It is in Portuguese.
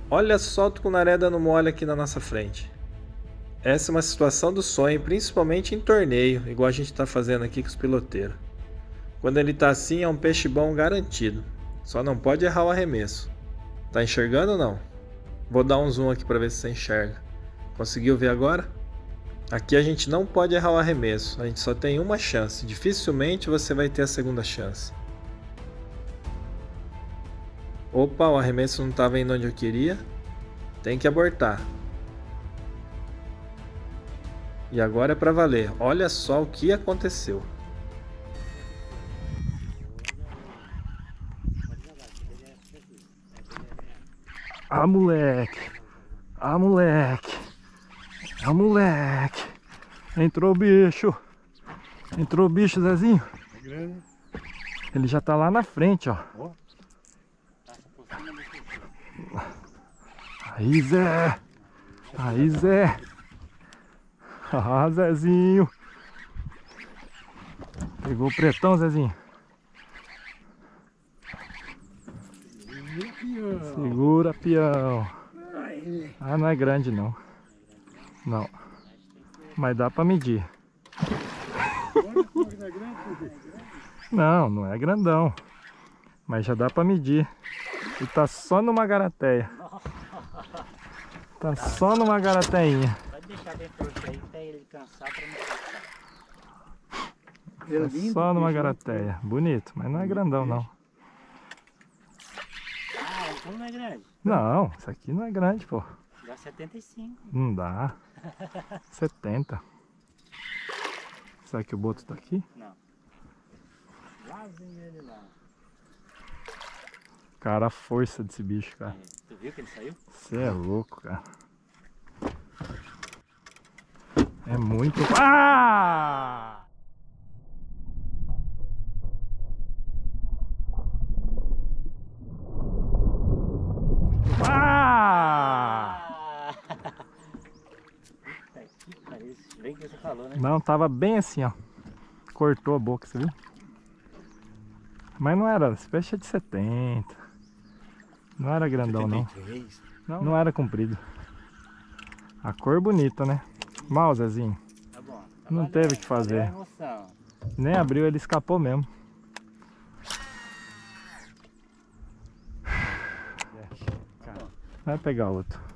Olha só o tucunaré dando mole aqui na nossa frente. Essa é uma situação do sonho, principalmente em torneio, igual a gente está fazendo aqui com os piloteiros. Quando ele está assim é um peixe bom garantido. Só não pode errar o arremesso. Tá enxergando ou não? Vou dar um zoom aqui para ver se você enxerga. Conseguiu ver agora? Aqui a gente não pode errar o arremesso. A gente só tem uma chance. Dificilmente você vai ter a segunda chance. Opa, o arremesso não estava indo onde eu queria. Tem que abortar. E agora é para valer. Olha só o que aconteceu. Ah, moleque. Ah, moleque. Ah, moleque. Entrou o bicho. Entrou o bicho, Zezinho. Ele já tá lá na frente, ó. Aí, Zé. Aí, Zé. Ah, Zezinho. Pegou o pretão, Zezinho. Segura, peão. Ah, não é grande, não. Não. Mas dá pra medir. Não, não é grandão. Mas já dá pra medir. E tá só numa garateia. Tá só numa garateinha. Pode deixar bem frouxo aí até ele cansar pra não... Tá só numa garateia. Bonito, mas não é grandão, não. Ah, então não é grande. Não, isso aqui não é grande, pô. Dá 75. Não dá. 70. Será que o boto tá aqui? Não. Lázinho ele lá. Cara, a força desse bicho, cara. Tu viu que ele saiu? Você é louco, cara. É muito... Ah! Ah! Puta que pariu. Bem que você falou, né? Não, tava bem assim, ó. Cortou a boca, você viu? Mas não era, esse peixe é de 70. Não era grandão, não. Não era comprido. A cor bonita, né? Mal, Zezinho. Tá bom. Tá Não valendo, teve o que valeu a fazer. emoção. Nem abriu, ele escapou mesmo. Vai pegar outro.